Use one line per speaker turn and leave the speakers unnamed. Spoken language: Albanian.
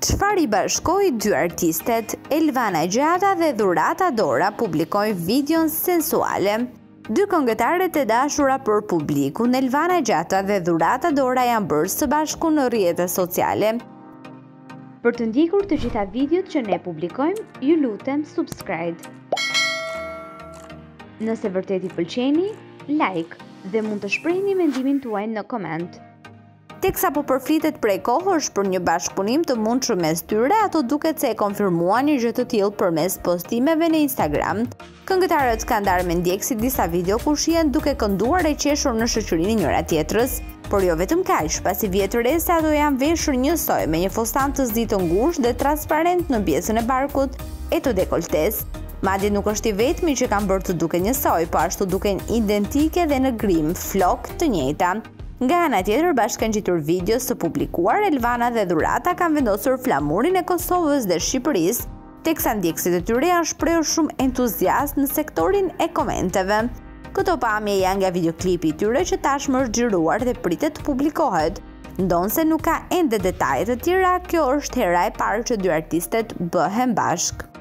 Çfarë i bashkoi dy artistet? Elvana Gjata dhe Dhurata Dora publikojnë videon sensuale. Dy këngëtarët e dashura për publikun, Elvana Gjata dhe Dhurata Dora janë bërë së bashku në rrjetet sociale. Për të ndjekur të gjitha videot që ne publikojmë, ju lutem subscribe. Nëse vërtet i pëlqeni, like dhe mund të shprehni mendimin tuaj në koment. Teksa po përflitet prej kohësh për një bashkëpunim të mundshëm mes tyre, ato duket se e konfirmuan një gjë të tillë përmes postimeve në Instagram. Këngëtarët kanë ndarë me ndjekësit disa video ku shihen duke kënduar e qeshur në shoqërinë e njëra tjetrës. Por jo vetëm kaq, pasi vjet të re se ato janë veshur njësoj me një fustan të zdi të ngushtë dhe transparent në pjesën e barkut e të dekoltes. Madje nuk është i vetmi që kanë bërë të duken njësoj, po ashtu duken identike dhe në grim, flok të njëjta. Nga ana tjetër, bashkë kanë gjetur video të publikuar, Elvana dhe Dhurata kanë vendosur flamurin e Kosovës dhe Shqipërisë, teksa ndjekësit e tyre janë shprehur shumë entuziast në sektorin e komenteve. Këto pamje janë nga videoklipi i tyre që tashmë është xhiruar dhe pritet të publikohet. Ndonse nuk ka ende detaje të tjera, kjo është hera e parë që dy artistet bëhen bashkë.